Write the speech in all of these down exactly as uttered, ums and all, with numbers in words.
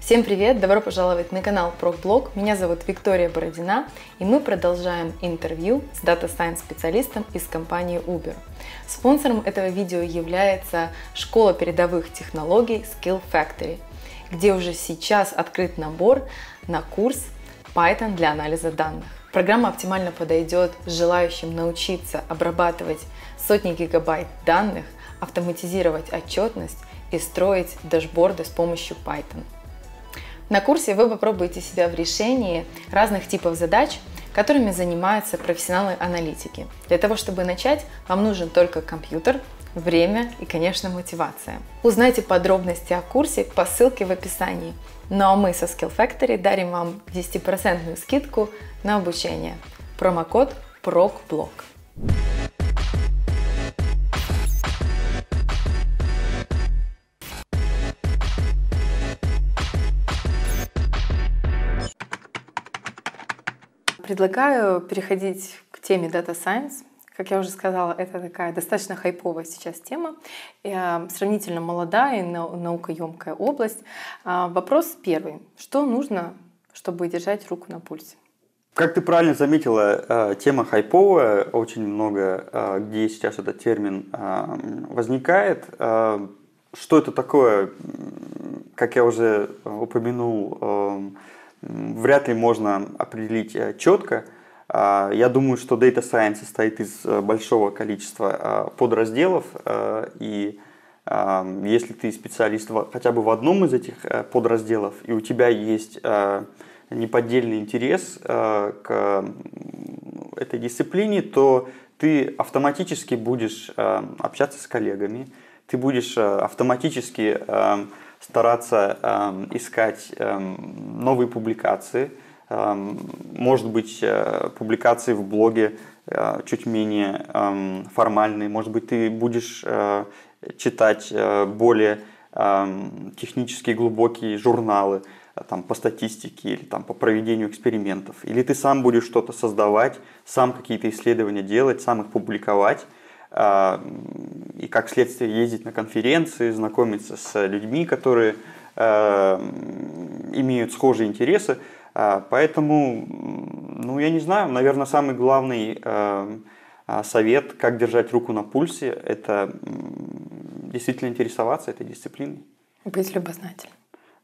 Всем привет! Добро пожаловать на канал ProgBlog. Меня зовут Виктория Бородина, и мы продолжаем интервью с Data Science специалистом из компании Uber. Спонсором этого видео является школа передовых технологий Skill Factory, где уже сейчас открыт набор на курс Python для анализа данных. Программа оптимально подойдет желающим научиться обрабатывать сотни гигабайт данных, автоматизировать отчетность и строить дашборды с помощью Python. На курсе вы попробуете себя в решении разных типов задач, которыми занимаются профессионалы аналитики. Для того, чтобы начать, вам нужен только компьютер, время и, конечно, мотивация. Узнайте подробности о курсе по ссылке в описании. Ну а мы со Skill Factory дарим вам десятипроцентную скидку на обучение. Промокод ProgBlog. Предлагаю переходить к теме Data Science. Как я уже сказала, это такая достаточно хайповая сейчас тема, сравнительно молодая и наукоемкая область. Вопрос первый. Что нужно, чтобы держать руку на пульсе? Как ты правильно заметила, тема хайповая, очень много, где сейчас этот термин возникает. Что это такое, как я уже упомянул, вряд ли можно определить четко. Я думаю, что Data Science состоит из большого количества подразделов, и если ты специалист хотя бы в одном из этих подразделов, и у тебя есть неподдельный интерес к этой дисциплине, то ты автоматически будешь общаться с коллегами, ты будешь автоматически стараться э, искать э, новые публикации, э, может быть, э, публикации в блоге э, чуть менее э, формальные, может быть, ты будешь э, читать э, более э, технически глубокие журналы э, там, по статистике или там, по проведению экспериментов, или ты сам будешь что-то создавать, сам какие-то исследования делать, сам их публиковать. И как следствие ездить на конференции, знакомиться с людьми, которые э, имеют схожие интересы. Поэтому, ну, я не знаю, наверное, самый главный э, совет, как держать руку на пульсе, это действительно интересоваться этой дисциплиной. Быть любознательным.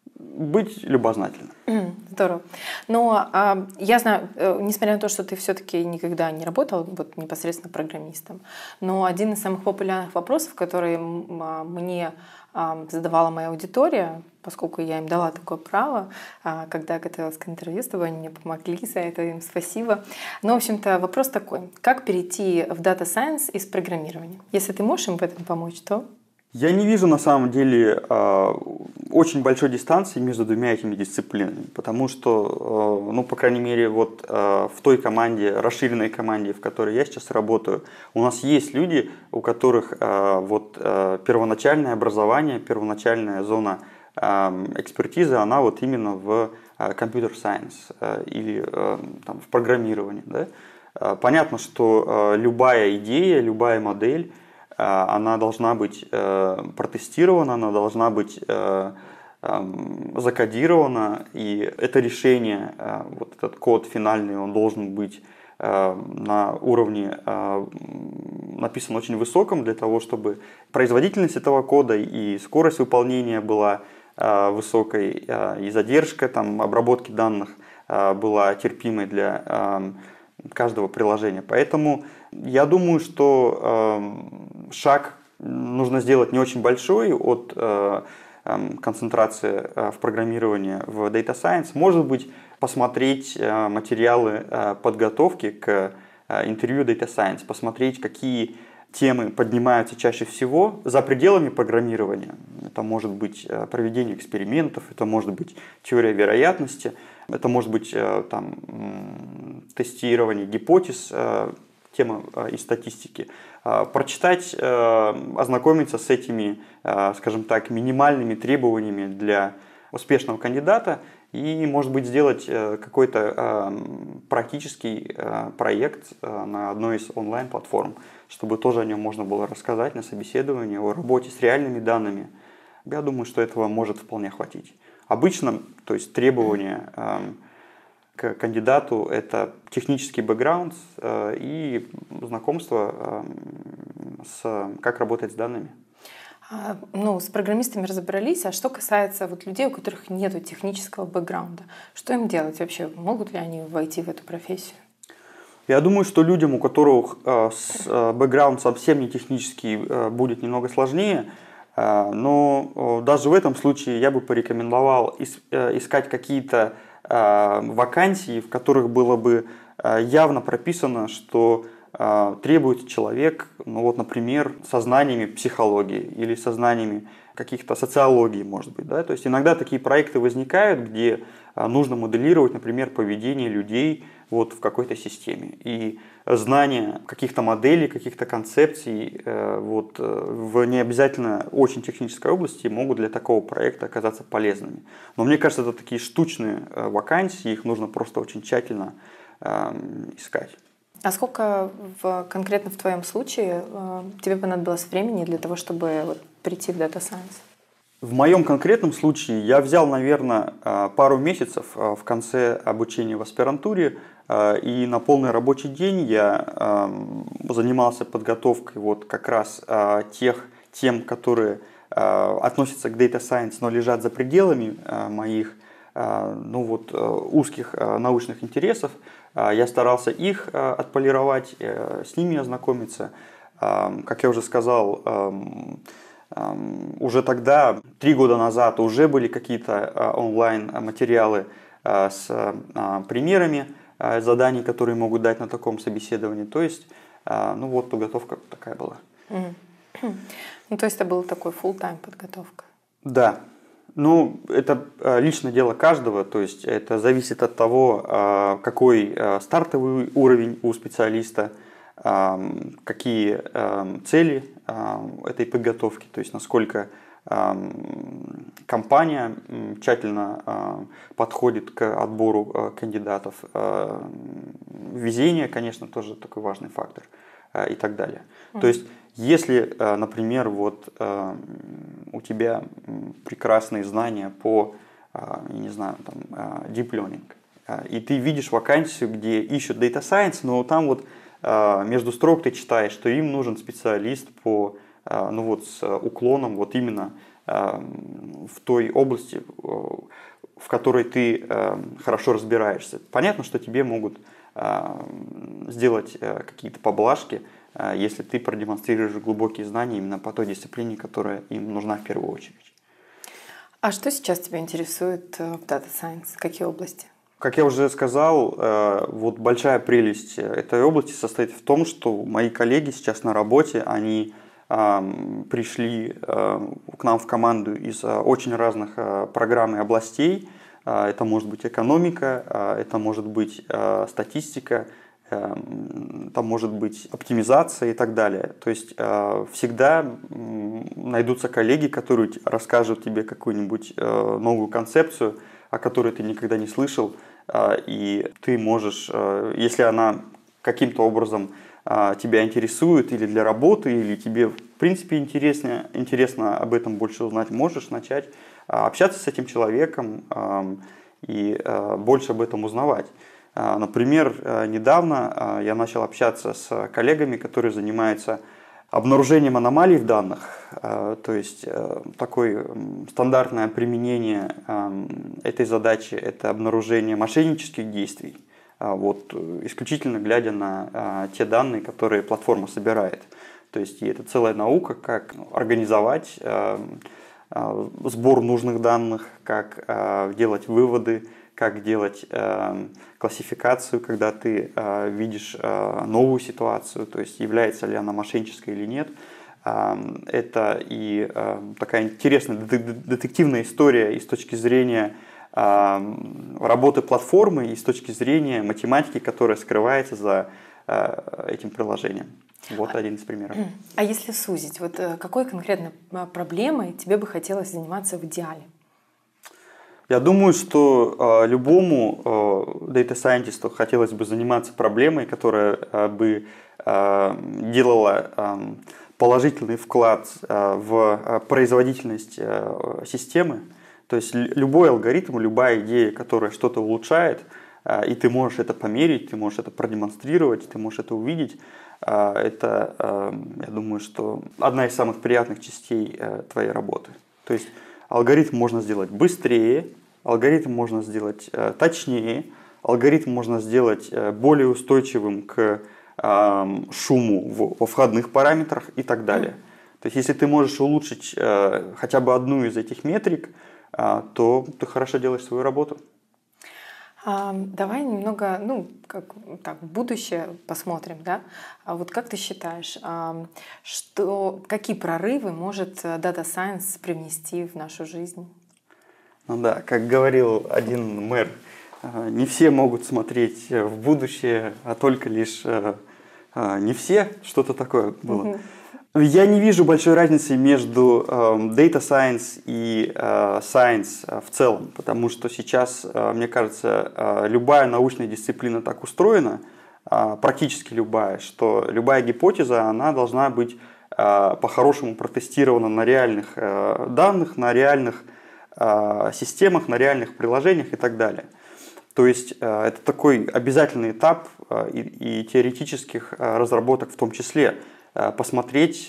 Быть любознательным. Mm, здорово. Но а, я знаю, несмотря на то, что ты все-таки никогда не работал вот, непосредственно программистом, но один из самых популярных вопросов, которые мне а, задавала моя аудитория, поскольку я им дала такое право, а, когда я готовилась к интервью с тобой, они мне помогли, за это им спасибо. Но, в общем-то, вопрос такой. Как перейти в Data Science из программирования? Если ты можешь им в этом помочь, то... Я не вижу на самом деле э, очень большой дистанции между двумя этими дисциплинами, потому что, э, ну, по крайней мере, вот э, в той команде, расширенной команде, в которой я сейчас работаю, у нас есть люди, у которых э, вот э, первоначальное образование, первоначальная зона э, экспертизы, она вот именно в э, computer science э, или э, там, в программировании. Да? Э, понятно, что э, любая идея, любая модель, она должна быть э, протестирована, она должна быть э, э, закодирована, и это решение, э, вот этот код финальный, он должен быть э, на уровне э, написан очень высоком, для того, чтобы производительность этого кода и скорость выполнения была э, высокой, э, и задержка там, обработки данных э, была терпимой для э, каждого приложения. Поэтому я думаю, что э, шаг нужно сделать не очень большой от э, э, концентрации э, в программировании в Data Science. Может быть, посмотреть э, материалы э, подготовки к э, интервью Data Science, посмотреть, какие темы поднимаются чаще всего за пределами программирования. Это может быть э, проведение экспериментов, это может быть теория вероятности, это может быть э, там, тестирование гипотез, э, тема э, из статистики. Э, прочитать, э, ознакомиться с этими, э, скажем так, минимальными требованиями для успешного кандидата и, может быть, сделать э, какой-то э, практический э, проект э, на одной из онлайн-платформ, чтобы тоже о нем можно было рассказать на собеседовании, о работе с реальными данными. Я думаю, что этого может вполне хватить. обычно, то есть требования к кандидату – это технический бэкграунд и знакомство с как работать с данными. Ну, с программистами разобрались, а что касается вот людей, у которых нет технического бэкграунда, что им делать вообще? Могут ли они войти в эту профессию? Я думаю, что людям, у которых э, с, э, бэкграунд совсем не технический, э, будет немного сложнее, э, но э, даже в этом случае я бы порекомендовал ис, э, искать какие-то э, вакансии, в которых было бы э, явно прописано, что э, требует человек, ну вот, например, со знаниями психологии или со знаниями каких-то социологии, может быть. Да? То есть иногда такие проекты возникают, где э, нужно моделировать, например, поведение людей вот в какой-то системе. И знание каких-то моделей, каких-то концепций э, вот, в не обязательно очень технической области могут для такого проекта оказаться полезными. Но мне кажется, это такие штучные э, вакансии, их нужно просто очень тщательно э, искать. А сколько в, конкретно в твоем случае э, тебе понадобилось времени для того, чтобы вот, прийти в Data Science? В моем конкретном случае я взял, наверное, пару месяцев в конце обучения в аспирантуре, и на полный рабочий день я занимался подготовкой вот как раз тех тем, которые относятся к Data Science, но лежат за пределами моих ну вот, узких научных интересов. Я старался их отполировать, с ними ознакомиться. Как я уже сказал, уже тогда, три года назад, уже были какие-то онлайн-материалы с примерами заданий, которые могут дать на таком собеседовании. То есть, ну вот, подготовка такая была. Mm-hmm. Ну, то есть это была такой full-time подготовка? Да. Ну, это личное дело каждого, то есть это зависит от того, какой стартовый уровень у специалиста, какие цели этой подготовки, то есть насколько компания тщательно подходит к отбору кандидатов. Везение, конечно, тоже такой важный фактор и так далее. Mm-hmm. То есть, если, например, вот у тебя прекрасные знания по, я не знаю, там, deep learning, и ты видишь вакансию, где ищут data science, но там вот между строк ты читаешь, что им нужен специалист по, ну вот, с уклоном вот именно в той области, в которой ты хорошо разбираешься. Понятно, что тебе могут сделать какие-то поблажки, если ты продемонстрируешь глубокие знания именно по той дисциплине, которая им нужна в первую очередь. А что сейчас тебя интересует в Data Science? Какие области? Как я уже сказал, вот большая прелесть этой области состоит в том, что мои коллеги сейчас на работе, они пришли к нам в команду из очень разных программ и областей. Это может быть экономика, это может быть статистика, там может быть оптимизация и так далее. То есть всегда найдутся коллеги, которые расскажут тебе какую-нибудь новую концепцию, о которой ты никогда не слышал, и ты можешь, если она каким-то образом тебя интересует или для работы, или тебе в принципе интересно, интересно об этом больше узнать, можешь начать общаться с этим человеком и больше об этом узнавать. Например, недавно я начал общаться с коллегами, которые занимаются обнаружением аномалий в данных. То есть такое стандартное применение этой задачи – это обнаружение мошеннических действий, вот, исключительно глядя на те данные, которые платформа собирает. То есть это целая наука, как организовать сбор нужных данных, как делать выводы, как делать э, классификацию, когда ты э, видишь э, новую ситуацию, то есть является ли она мошеннической или нет. Э, это и э, такая интересная детективная история и с точки зрения э, работы платформы, и с точки зрения математики, которая скрывается за э, этим приложением. Вот один из примеров. А если сузить, вот какой конкретно проблемой тебе бы хотелось заниматься в идеале? Я думаю, что э, любому э, data scientist хотелось бы заниматься проблемой, которая э, бы э, делала э, положительный вклад э, в производительность э, системы. То есть любой алгоритм, любая идея, которая что-то улучшает, и ты можешь это померить, ты можешь это продемонстрировать, ты можешь это увидеть, это, я думаю, что одна из самых приятных частей твоей работы. То есть алгоритм можно сделать быстрее, алгоритм можно сделать точнее, алгоритм можно сделать более устойчивым к шуму во входных параметрах и так далее. То есть если ты можешь улучшить хотя бы одну из этих метрик, то ты хорошо делаешь свою работу. А, давай немного, ну, как так, в будущее посмотрим, да? А вот как ты считаешь, а, что, какие прорывы может Data Science привнести в нашу жизнь? Ну да, как говорил один мэр, не все могут смотреть в будущее, а только лишь не все, что-то такое было. Mm-hmm. Я не вижу большой разницы между э, Data Science и э, Science в целом, потому что сейчас, э, мне кажется, э, любая научная дисциплина так устроена, э, практически любая, что любая гипотеза, она должна быть э, по-хорошему протестирована на реальных э, данных, на реальных э, системах, на реальных приложениях и так далее. То есть э, это такой обязательный этап э, и, и теоретических э, разработок в том числе. Посмотреть,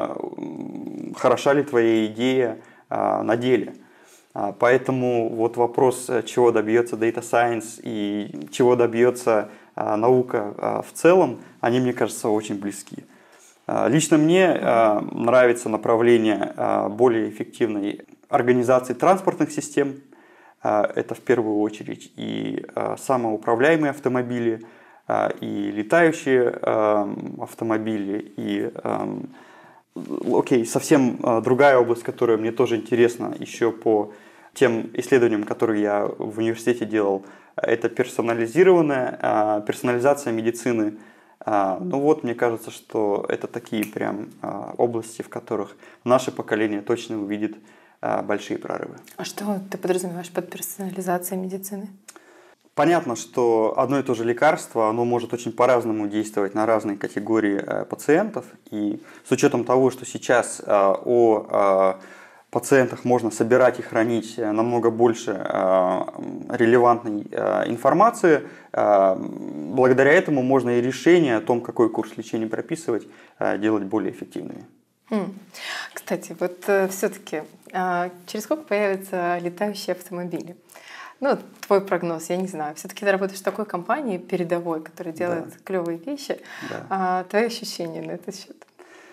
хороша ли твоя идея на деле. Поэтому вот вопрос, чего добьется Data Science и чего добьется наука в целом, они, мне кажется, очень близки. Лично мне нравится направление более эффективной организации транспортных систем. Это в первую очередь и самоуправляемые автомобили, и летающие э, автомобили, и э, окей, совсем э, другая область, которая мне тоже интересна еще по тем исследованиям, которые я в университете делал, это персонализированная э, персонализация медицины. Э, ну вот, мне кажется, что это такие прям э, области, в которых наше поколение точно увидит э, большие прорывы. А что ты подразумеваешь под персонализацией медицины? Понятно, что одно и то же лекарство, оно может очень по-разному действовать на разные категории э, пациентов. И с учетом того, что сейчас э, о э, пациентах можно собирать и хранить намного больше э, релевантной э, информации, э, благодаря этому можно и решение о том, какой курс лечения прописывать, э, делать более эффективными. Кстати, вот э, все-таки э, через сколько появятся летающие автомобили? Ну, твой прогноз, я не знаю. Все-таки ты работаешь в такой компании передовой, которая делает да. клевые вещи. Да. А, твои ощущения на этот счет?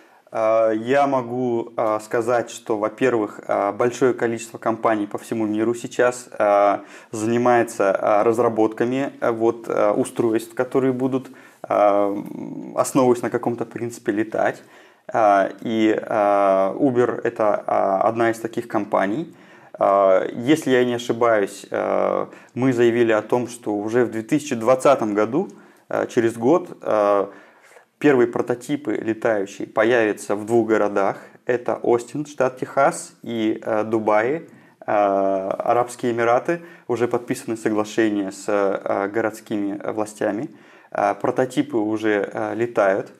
Я могу сказать, что, во-первых, большое количество компаний по всему миру сейчас занимается разработками вот устройств, которые будут, основываясь на каком-то принципе, летать. И Uber – это одна из таких компаний. Если я не ошибаюсь, мы заявили о том, что уже в две тысячи двадцатом году, через год, первые прототипы летающие появятся в двух городах. Это Остин, штат Техас, и Дубай, Арабские Эмираты. Уже подписаны соглашения с городскими властями. Прототипы уже летают.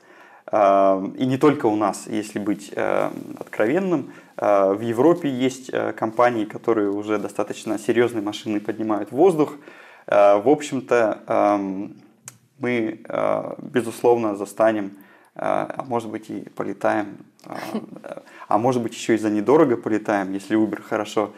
И не только у нас, если быть откровенным. В Европе есть компании, которые уже достаточно серьезные машины поднимают в воздух. В общем-то, мы, безусловно, застанем, а может быть и полетаем, а может быть еще и за недорого полетаем, если Uber хорошо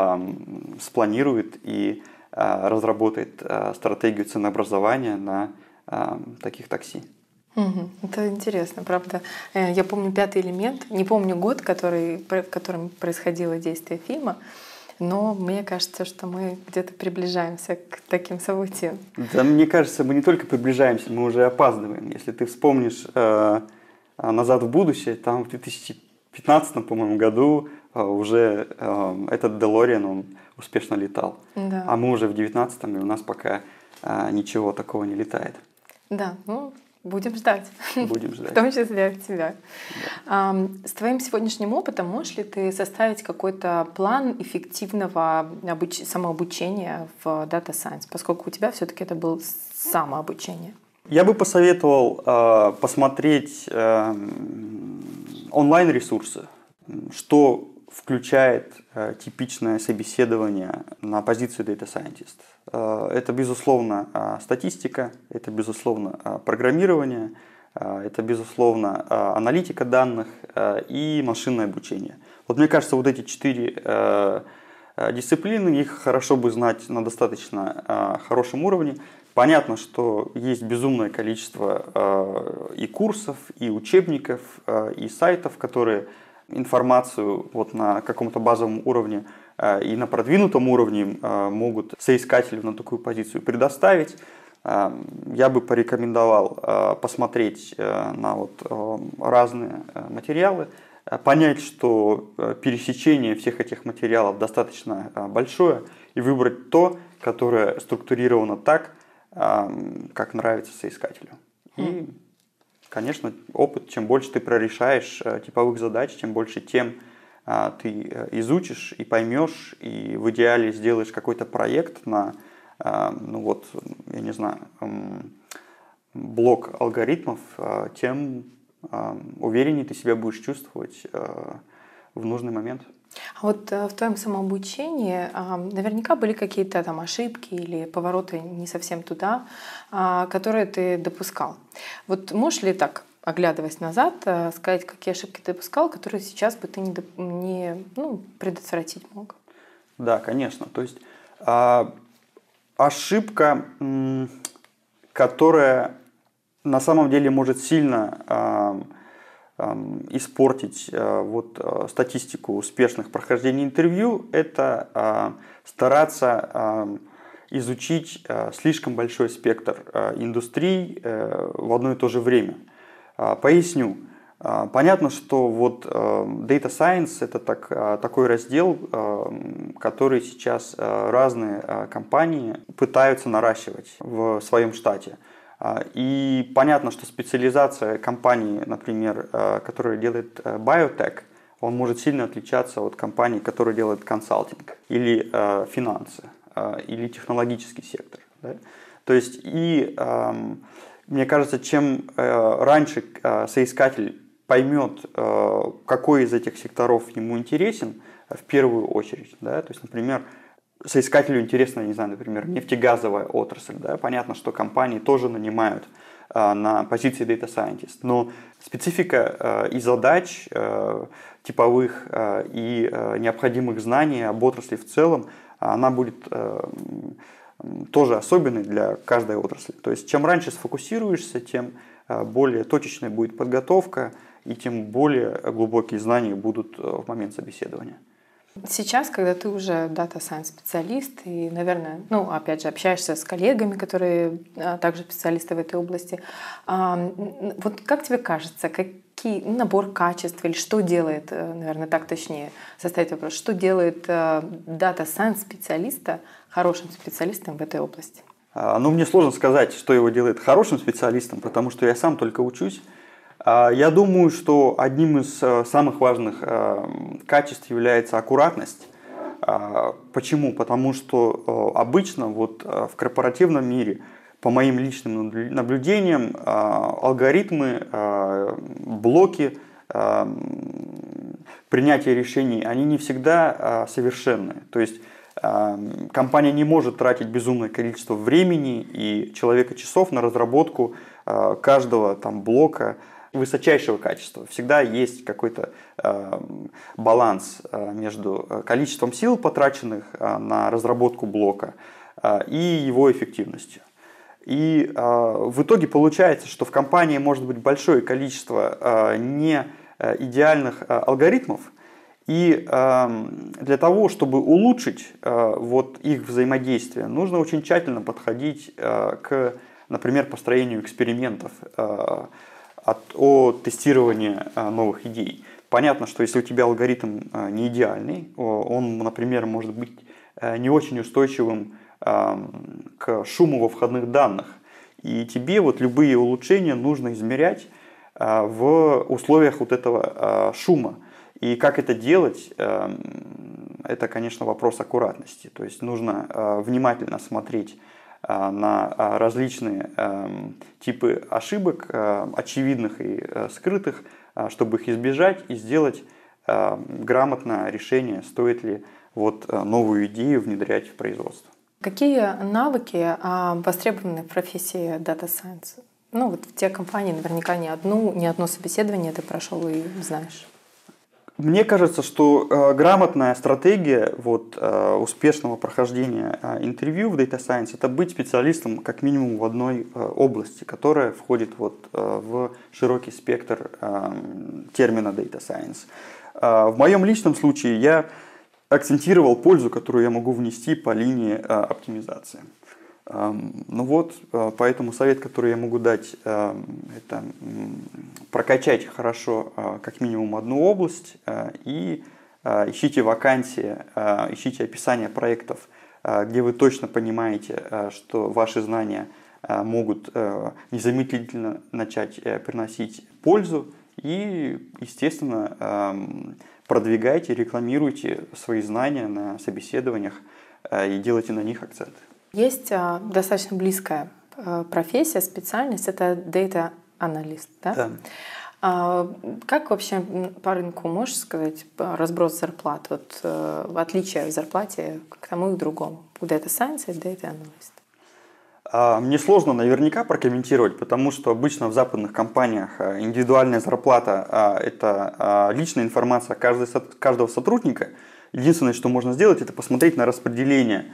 спланирует и разработает стратегию ценообразования на таких такси. Угу. Это интересно, правда. Я помню «Пятый элемент», не помню год, который, в котором происходило действие фильма, но мне кажется, что мы где-то приближаемся к таким событиям. Да, мне кажется, мы не только приближаемся, мы уже опаздываем. Если ты вспомнишь э, «Назад в будущее», там в две тысячи пятнадцатом, по-моему, году э, уже э, этот Делориан, он успешно летал. Да. А мы уже в девятнадцатом, и у нас пока э, ничего такого не летает. Да, ну... Будем ждать. Будем ждать. В том числе от тебя. Да. С твоим сегодняшним опытом можешь ли ты составить какой-то план эффективного обуч... самообучения в Data Science, поскольку у тебя все-таки это было самообучение? Я бы посоветовал э, посмотреть э, онлайн-ресурсы, что включает э, типичное собеседование на позицию Data Scientist. Э, это, безусловно, э, статистика, это, безусловно, э, программирование, э, это, безусловно, э, аналитика данных э, и машинное обучение. Вот мне кажется, вот эти четыре э, дисциплины, их хорошо бы знать на достаточно э, хорошем уровне. Понятно, что есть безумное количество э, и курсов, и учебников, э, и сайтов, которые информацию вот на каком-то базовом уровне э, и на продвинутом уровне э, могут соискателю на такую позицию предоставить. Э, я бы порекомендовал э, посмотреть э, на вот, э, разные э, материалы, э, понять, что э, пересечение всех этих материалов достаточно э, большое, и выбрать то, которое структурировано так, э, как нравится соискателю. И конечно, опыт, чем больше ты прорешаешь э, типовых задач, тем больше тем э, ты э, изучишь и поймешь, и в идеале сделаешь какой-то проект на, э, ну вот, я не знаю, э, блок алгоритмов, э, тем э, увереннее ты себя будешь чувствовать э, в нужный момент. А вот э, в твоем самообучении э, наверняка были какие-то там ошибки или повороты не совсем туда, э, которые ты допускал. Вот можешь ли так, оглядываясь назад, э, сказать, какие ошибки ты допускал, которые сейчас бы ты не, доп... не ну, предотвратить мог? Да, конечно. То есть э, ошибка, м, которая на самом деле может сильно э, испортить вот, статистику успешных прохождений интервью, это стараться изучить слишком большой спектр индустрий в одно и то же время. Поясню. Понятно, что вот Data Science – это так, такой раздел, который сейчас разные компании пытаются наращивать в своем штате. И понятно, что специализация компании, например, которая делает биотек, он может сильно отличаться от компании, которая делает консалтинг, или финансы, или технологический сектор. Да? То есть, и мне кажется, чем раньше соискатель поймет, какой из этих секторов ему интересен, в первую очередь, да? То есть, например, соискателю интересно, не знаю, например, нефтегазовая отрасль. Да? Понятно, что компании тоже нанимают а, на позиции Data Scientist, но специфика а, и задач а, типовых а, и а, необходимых знаний об отрасли в целом, она будет а, тоже особенной для каждой отрасли. То есть, чем раньше сфокусируешься, тем а, более точечной будет подготовка, и тем более глубокие знания будут в момент собеседования. Сейчас, когда ты уже Data Science специалист и, наверное, ну, опять же, общаешься с коллегами, которые а, также специалисты в этой области, а, вот как тебе кажется, какие набор качеств или что делает, наверное, так точнее составить вопрос, что делает а, Data Science специалиста хорошим специалистом в этой области? А, ну, мне сложно сказать, что его делает хорошим специалистом, потому что я сам только учусь. Я думаю, что одним из самых важных качеств является аккуратность. Почему? Потому что обычно вот в корпоративном мире, по моим личным наблюдениям, алгоритмы, блоки принятия решений, они не всегда совершенны. То есть компания не может тратить безумное количество времени и человека часов на разработку каждого там блока высочайшего качества. Всегда есть какой-то э, баланс э, между количеством сил, потраченных э, на разработку блока, э, и его эффективностью. И э, в итоге получается, что в компании может быть большое количество э, не идеальных э, алгоритмов, и э, для того, чтобы улучшить э, вот их взаимодействие, нужно очень тщательно подходить э, к, например, построению экспериментов, э, От, о тестировании а, новых идей. Понятно, что если у тебя алгоритм а, не идеальный, он, например, может быть а, не очень устойчивым а, к шуму во входных данных. И тебе вот любые улучшения нужно измерять а, в условиях вот этого а, шума. И как это делать, а, это, конечно, вопрос аккуратности. То есть нужно а, внимательно смотреть на различные типы ошибок, очевидных и скрытых, чтобы их избежать и сделать грамотное решение, стоит ли вот новую идею внедрять в производство. Какие навыки востребованы в профессии Data Science? Ну вот в те компании наверняка не одну, не одно собеседование ты прошел и знаешь. Мне кажется, что э, грамотная стратегия вот, э, успешного прохождения э, интервью в Data Science — это быть специалистом как минимум в одной э, области, которая входит вот, э, в широкий спектр э, термина Data Science. Э, в моем личном случае я акцентировал пользу, которую я могу внести по линии э, оптимизации. Ну вот, поэтому совет, который я могу дать, это прокачать хорошо как минимум одну область и ищите вакансии, ищите описание проектов, где вы точно понимаете, что ваши знания могут незамедлительно начать приносить пользу и, естественно, продвигайте, рекламируйте свои знания на собеседованиях и делайте на них акценты. Есть а, достаточно близкая а, профессия, специальность — это Data Analyst, да? Да. А, как вообще по рынку можешь сказать разброс зарплат, вот, а, в отличие в зарплате к тому и к другому, у Data Science и Data Analyst? Мне сложно наверняка прокомментировать, потому что обычно в западных компаниях индивидуальная зарплата – это личная информация каждого сотрудника. Единственное, что можно сделать, это посмотреть на распределение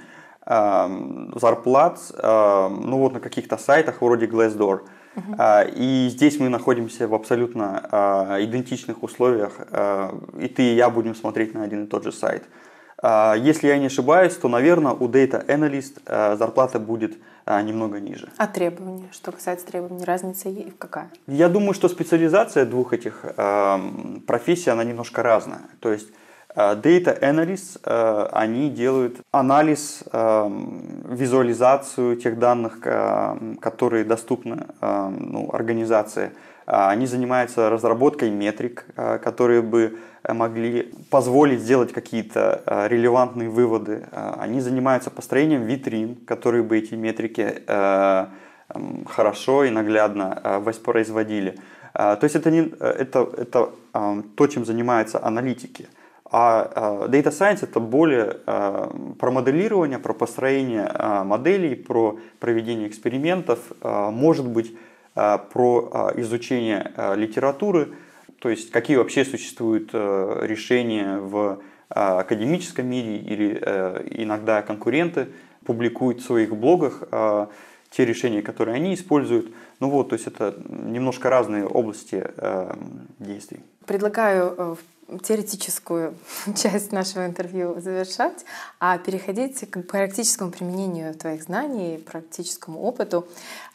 зарплат, ну вот на каких-то сайтах вроде Glassdoor. Uh-huh. И здесь мы находимся в абсолютно идентичных условиях, и ты и я будем смотреть на один и тот же сайт. Если я не ошибаюсь, то, наверное, у Data Analyst зарплата будет немного ниже. А требования? Что касается требований, разница какая? Я думаю, что специализация двух этих профессий, она немножко разная. То есть Data Analysts, они делают анализ, визуализацию тех данных, которые доступны ну, организации. Они занимаются разработкой метрик, которые бы могли позволить сделать какие-то релевантные выводы. Они занимаются построением витрин, которые бы эти метрики хорошо и наглядно воспроизводили. То есть это, не, это, это то, чем занимаются аналитики. А Data Science — это более про моделирование, про построение моделей, про проведение экспериментов, может быть, про изучение литературы, то есть какие вообще существуют решения в академическом мире, или иногда конкуренты публикуют в своих блогах те решения, которые они используют. Ну вот, то есть это немножко разные области действий. Предлагаю теоретическую часть нашего интервью завершать, а переходить к практическому применению твоих знаний, практическому опыту.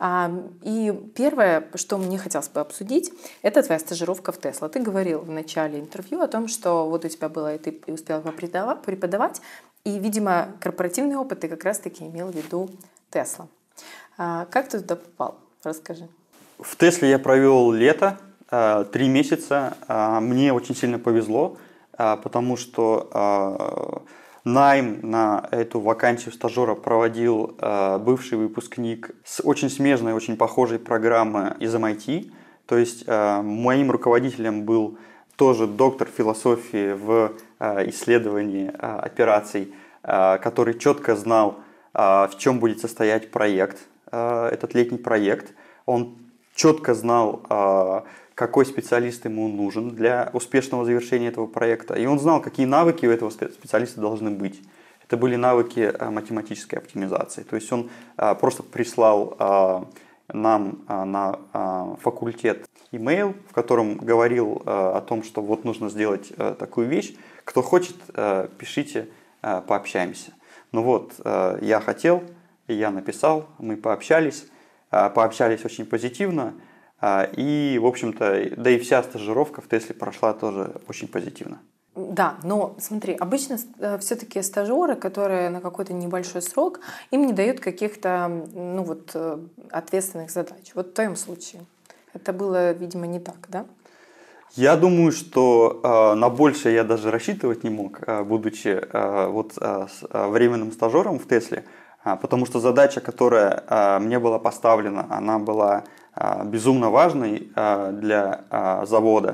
И первое, что мне хотелось бы обсудить, это твоя стажировка в Tesla. Ты говорил в начале интервью о том, что вот у тебя было, и ты успел преподавать, и, видимо, корпоративный опыт ты как раз-таки имел в виду Tesla. Как ты туда попал? Расскажи. В Тесле я провел лето. Три месяца. Мне очень сильно повезло, потому что найм на эту вакансию стажера проводил бывший выпускник с очень смежной, очень похожей программы из эм ай ти. То есть моим руководителем был тоже доктор философии в исследовании операций, который четко знал, в чем будет состоять проект, этот летний проект. Он четко знал, какой специалист ему нужен для успешного завершения этого проекта. И он знал, какие навыки у этого специалиста должны быть. Это были навыки математической оптимизации. То есть он просто прислал нам на факультет имейл, в котором говорил о том, что вот нужно сделать такую вещь. Кто хочет, пишите, пообщаемся. Ну вот, я хотел, я написал, мы пообщались. Пообщались очень позитивно. И, в общем-то, да и вся стажировка в Тесле прошла тоже очень позитивно. Да, но смотри, обычно все-таки стажеры, которые на какой-то небольшой срок, им не дают каких-то ну, вот, ответственных задач. Вот в твоем случае это было, видимо, не так, да? Я думаю, что э, на большее я даже рассчитывать не мог, э, будучи э, вот, э, временным стажером в Тесле, э, потому что задача, которая э, мне была поставлена, она была безумно важной для завода.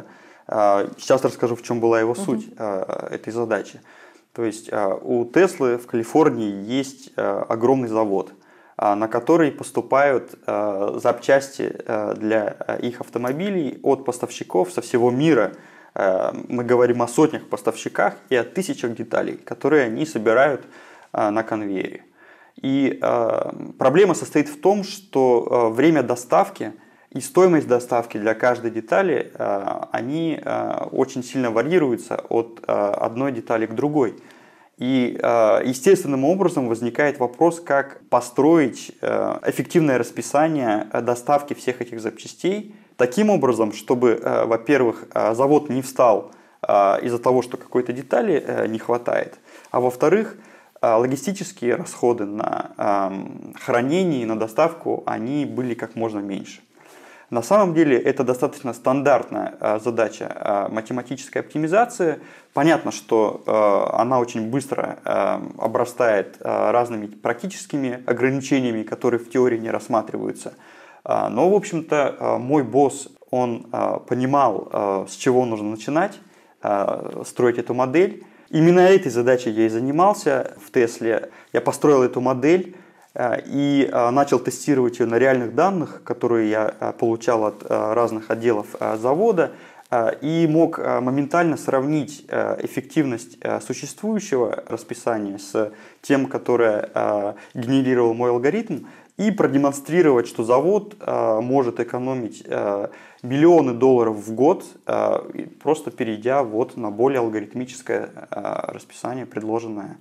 Сейчас расскажу, в чем была его суть uh-huh. этой задачи. То есть у Теслы в Калифорнии есть огромный завод, на который поступают запчасти для их автомобилей от поставщиков со всего мира. Мы говорим о сотнях поставщиках и о тысячах деталей, которые они собирают на конвейере. И проблема состоит в том, что время доставки и стоимость доставки для каждой детали, они очень сильно варьируются от одной детали к другой. И естественным образом возникает вопрос, как построить эффективное расписание доставки всех этих запчастей таким образом, чтобы, во-первых, завод не встал из-за того, что какой-то детали не хватает, а во-вторых, логистические расходы на хранение и на доставку, они были как можно меньше. На самом деле это достаточно стандартная задача математической оптимизации. Понятно, что она очень быстро обрастает разными практическими ограничениями, которые в теории не рассматриваются. Но, в общем-то, мой босс, он понимал, с чего нужно начинать строить эту модель. Именно этой задачей я и занимался в Тесле. Я построил эту модель и начал тестировать ее на реальных данных, которые я получал от разных отделов завода, и мог моментально сравнить эффективность существующего расписания с тем, которое генерировал мой алгоритм, и продемонстрировать, что завод может экономить миллионы долларов в год, просто перейдя вот на более алгоритмическое расписание, предложенное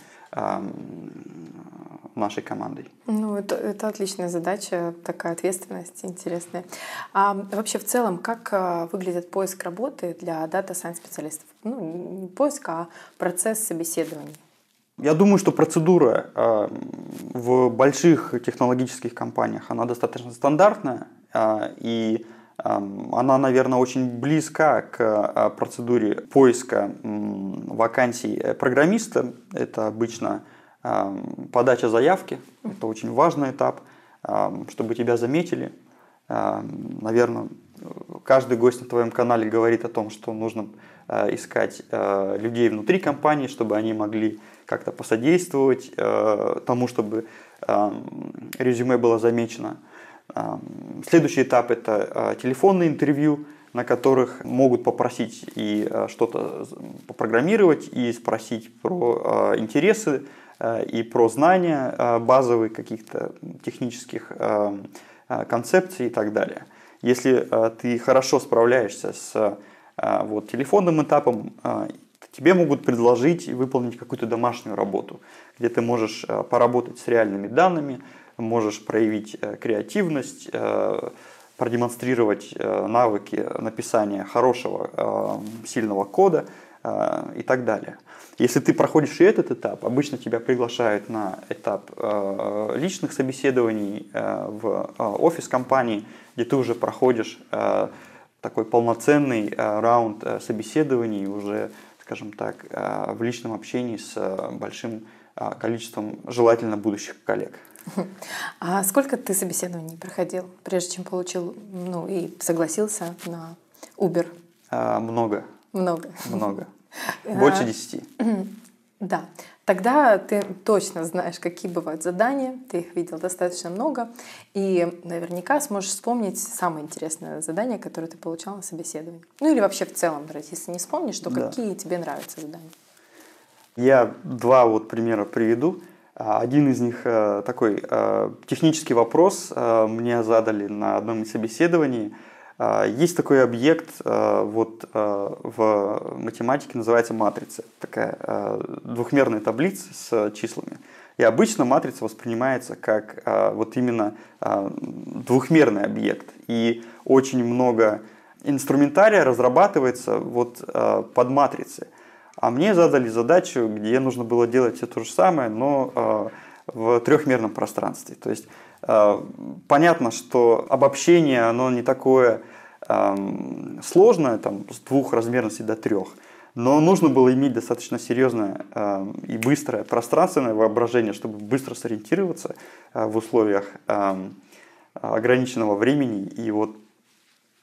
нашей командой. Ну, это, это отличная задача, такая ответственность интересная. А вообще в целом, как выглядит поиск работы для Data Science специалистов? Ну, не поиск, а процесс собеседования. Я думаю, что процедура э, в больших технологических компаниях, она достаточно стандартная, э, и э, она, наверное, очень близка к э, процедуре поиска э, вакансий программиста. Это обычно э, подача заявки, это очень важный этап, э, чтобы тебя заметили. Э, наверное, каждый гость на твоем канале говорит о том, что нужно э, искать э, людей внутри компании, чтобы они могли как-то посодействовать э, тому, чтобы э, резюме было замечено. Э, следующий этап – это э, телефонные интервью, на которых могут попросить и э, что-то попрограммировать, и спросить про э, интересы, э, и про знания э, базовые каких-то технических э, концепций и так далее. Если э, ты хорошо справляешься с э, вот, телефонным этапом, э, тебе могут предложить выполнить какую-то домашнюю работу, где ты можешь поработать с реальными данными, можешь проявить креативность, продемонстрировать навыки написания хорошего, сильного кода и так далее. Если ты проходишь и этот этап, обычно тебя приглашают на этап личных собеседований в офис компании, где ты уже проходишь такой полноценный раунд собеседований уже, скажем так, в личном общении с большим количеством желательно будущих коллег. А сколько ты собеседований проходил, прежде чем получил, ну и согласился на Uber? А, много. Много. Много. Больше десяти. Да. Тогда ты точно знаешь, какие бывают задания, ты их видел достаточно много, и наверняка сможешь вспомнить самое интересное задание, которое ты получал на собеседовании. Ну или вообще в целом, если не вспомнишь, то да. Какие тебе нравятся задания? Я два вот примера приведу. Один из них такой технический вопрос мне задали на одном из собеседований. Есть такой объект вот, в математике, называется матрица. Такая двухмерная таблица с числами. И обычно матрица воспринимается как вот именно двухмерный объект. И очень много инструментария разрабатывается вот под матрицы. А мне задали задачу, где нужно было делать все то же самое, но в трехмерном пространстве. То есть понятно, что обобщение, оно не такое э, сложное, там, с двух размерностей до трех, но нужно было иметь достаточно серьезное э, и быстрое пространственное воображение, чтобы быстро сориентироваться э, в условиях э, ограниченного времени и вот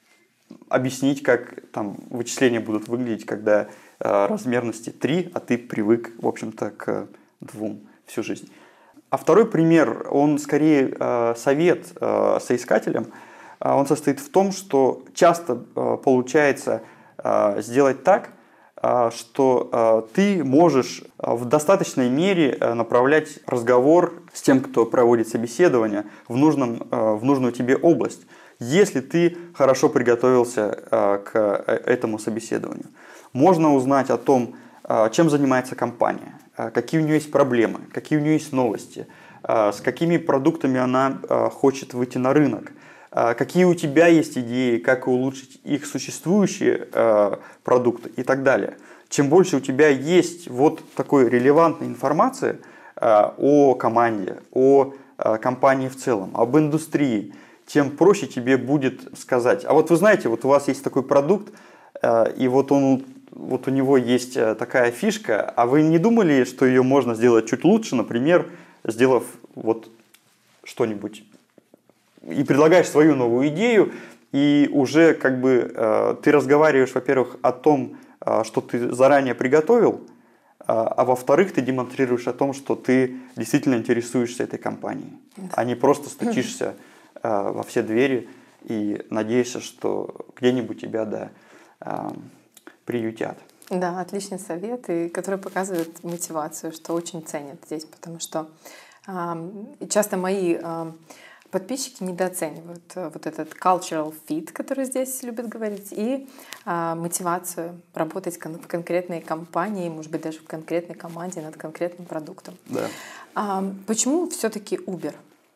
объяснить, как там вычисления будут выглядеть, когда э, размерности три, а ты привык, в общем-то, к двум всю жизнь. А второй пример, он скорее э, совет э, соискателям, э, он состоит в том, что часто э, получается э, сделать так, э, что э, ты можешь в достаточной мере э, направлять разговор с тем, кто проводит собеседование, в, нужном, э, в нужную тебе область, если ты хорошо приготовился э, к этому собеседованию. Можно узнать о том, э, чем занимается компания, какие у нее есть проблемы, какие у нее есть новости, с какими продуктами она хочет выйти на рынок, какие у тебя есть идеи, как улучшить их существующие продукты и так далее. Чем больше у тебя есть вот такой релевантной информации о команде, о компании в целом, об индустрии, тем проще тебе будет сказать: а вот вы знаете, вот у вас есть такой продукт, и вот он Вот у него есть такая фишка, а вы не думали, что ее можно сделать чуть лучше, например, сделав вот что-нибудь, и предлагаешь свою новую идею, и уже как бы э, ты разговариваешь, во-первых, о том, э, что ты заранее приготовил, э, а во-вторых, ты демонстрируешь о том, что ты действительно интересуешься этой компанией, да. А не просто стучишься э, во все двери и надеешься, что где-нибудь тебя, да, э, приютят. Да, отличный совет, и который показывает мотивацию, что очень ценят здесь, потому что э, часто мои э, подписчики недооценивают э, вот этот cultural fit, который здесь любят говорить, и э, мотивацию работать кон- в конкретной компании, может быть, даже в конкретной команде над конкретным продуктом. Да. А, почему все-таки Uber?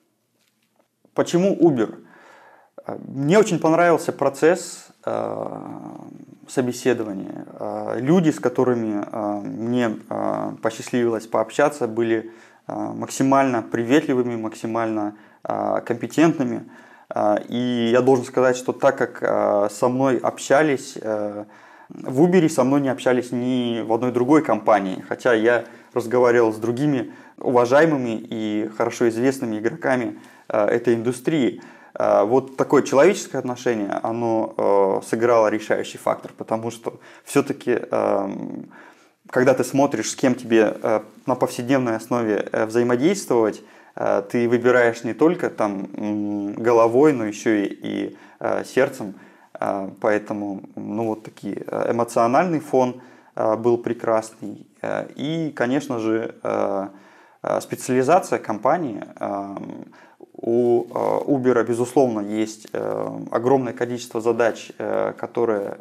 Почему Uber? Мне очень понравился процесс э, собеседования. Э, люди, с которыми э, мне э, посчастливилось пообщаться, были э, максимально приветливыми, максимально э, компетентными. Э, и я должен сказать, что так как э, со мной общались, э, в Uber со мной не общались ни в одной другой компании, хотя я разговаривал с другими уважаемыми и хорошо известными игроками э, этой индустрии. Вот такое человеческое отношение, оно э, сыграло решающий фактор, потому что все-таки, э, когда ты смотришь, с кем тебе э, на повседневной основе э, взаимодействовать, э, ты выбираешь не только там э, головой, но еще и, и э, сердцем, э, поэтому ну, вот такие, эмоциональный фон э, был прекрасный. Э, и, конечно же, э, специализация компании. Э, У Uber, безусловно, есть огромное количество задач, которые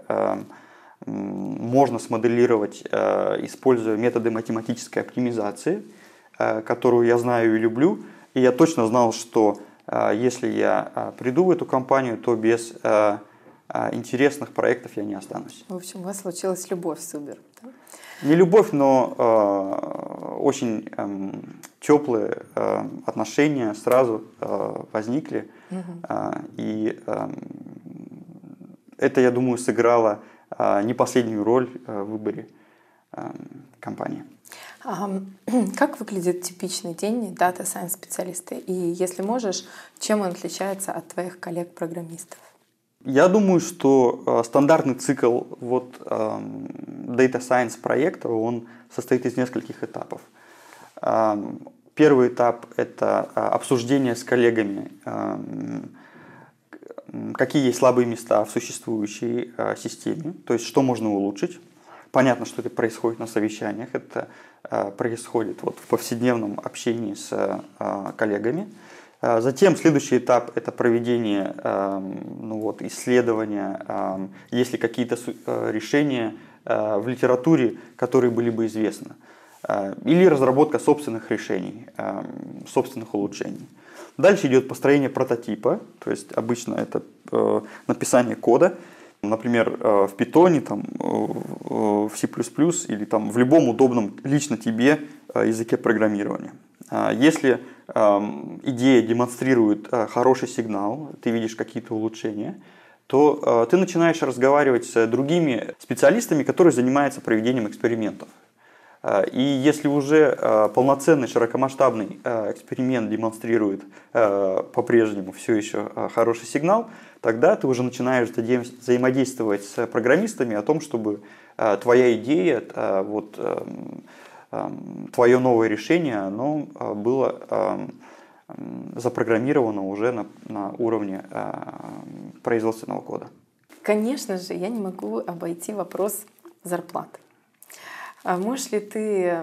можно смоделировать, используя методы математической оптимизации, которую я знаю и люблю. И я точно знал, что если я приду в эту компанию, то без интересных проектов я не останусь. В общем, у вас случилась любовь с Uber, да? Не любовь, но э, очень э, теплые э, отношения сразу э, возникли. Угу. Э, и э, это, я думаю, сыграло э, не последнюю роль э, в выборе э, компании. А, как выглядит типичный день Data Science специалиста? И если можешь, чем он отличается от твоих коллег-программистов? Я думаю, что э, стандартный цикл вот, э, Data Science проекта, он состоит из нескольких этапов. Э, первый этап – это э, обсуждение с коллегами, э, какие есть слабые места в существующей э, системе, то есть что можно улучшить. Понятно, что это происходит на совещаниях, это э, происходит вот, в повседневном общении с э, коллегами. Затем следующий этап – это проведение ну вот, исследования, есть ли какие-то решения в литературе, которые были бы известны, или разработка собственных решений, собственных улучшений. Дальше идет построение прототипа, то есть обычно это написание кода, например, в Python, там, в C++ или там, в любом удобном лично тебе языке программирования. Если идея демонстрирует хороший сигнал, ты видишь какие-то улучшения, то ты начинаешь разговаривать с другими специалистами, которые занимаются проведением экспериментов. И если уже полноценный широкомасштабный эксперимент демонстрирует по-прежнему все еще хороший сигнал, тогда ты уже начинаешь взаимодействовать с программистами о том, чтобы твоя идея, вот, твое новое решение, оно было запрограммировано уже на, на уровне производственного кода. Конечно же, я не могу обойти вопрос зарплаты. Можешь ли ты,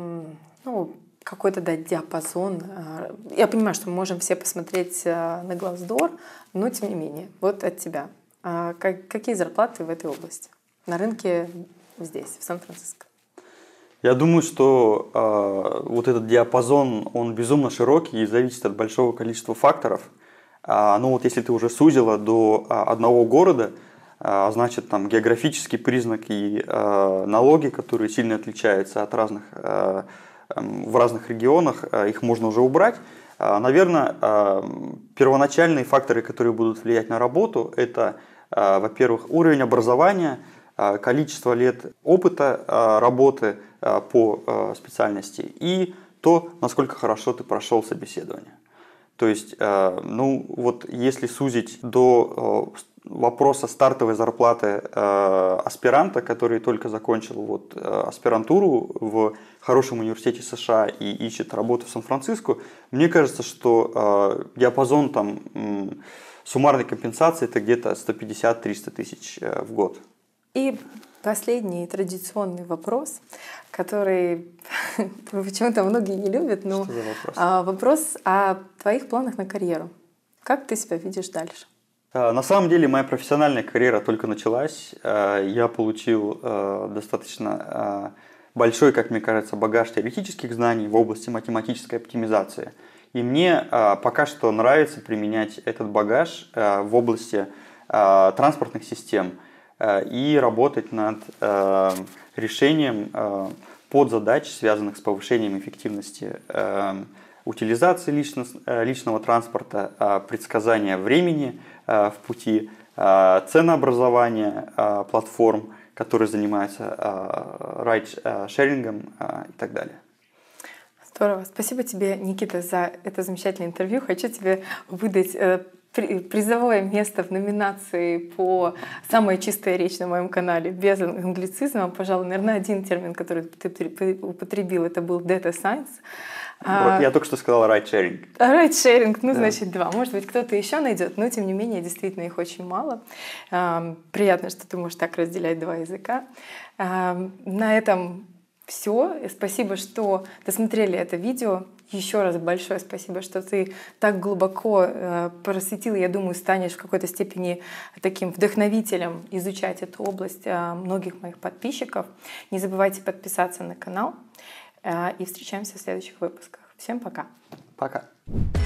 ну, какой-то дать диапазон? Я понимаю, что мы можем все посмотреть на Glassdoor, но тем не менее, вот от тебя. Какие зарплаты в этой области? На рынке здесь, в Сан-Франциско? Я думаю, что э, вот этот диапазон, он безумно широкий и зависит от большого количества факторов. А, ну вот если ты уже сузила до а, одного города, а, значит там географический признак и а, налоги, которые сильно отличаются от разных, а, в разных регионах, а, их можно уже убрать. А, наверное, а, первоначальные факторы, которые будут влиять на работу, это, а, во-первых, уровень образования, а, количество лет опыта а, работы а, по а, специальности и то, насколько хорошо ты прошел собеседование. То есть, а, ну вот если сузить до а, вопроса стартовой зарплаты а, аспиранта, который только закончил вот, а, аспирантуру в хорошем университете США и ищет работу в Сан-Франциско, мне кажется, что а, диапазон там, м, суммарной компенсации это где-то сто пятьдесят - триста тысяч а, в год. И последний традиционный вопрос, который почему-то многие не любят, но Что за вопрос? вопрос о твоих планах на карьеру. Как ты себя видишь дальше? На самом деле моя профессиональная карьера только началась. Я получил достаточно большой, как мне кажется, багаж теоретических знаний в области математической оптимизации. И мне пока что нравится применять этот багаж в области транспортных систем и работать над э, решением э, подзадач, связанных с повышением эффективности э, утилизации лично, э, личного транспорта, э, предсказания времени э, в пути, э, ценообразования э, платформ, которые занимаются э, райд-шерингом э, и так далее. Здорово. Спасибо тебе, Никита, за это замечательное интервью. Хочу тебе выдать э, призовое место в номинации по «Самая чистая речь» на моем канале без англицизма. Пожалуй, наверное, один термин, который ты употребил, это был Data Science. Я только что сказала ride-sharing. Ride-sharing, ну, да. Значит, два. Может быть, кто-то еще найдет, но, тем не менее, действительно их очень мало. Приятно, что ты можешь так разделять два языка. На этом все. Спасибо, что досмотрели это видео. Еще раз большое спасибо, что ты так глубоко э, просветил. Я думаю, станешь в какой-то степени таким вдохновителем изучать эту область э, многих моих подписчиков. Не забывайте подписаться на канал. Э, и встречаемся в следующих выпусках. Всем пока. Пока.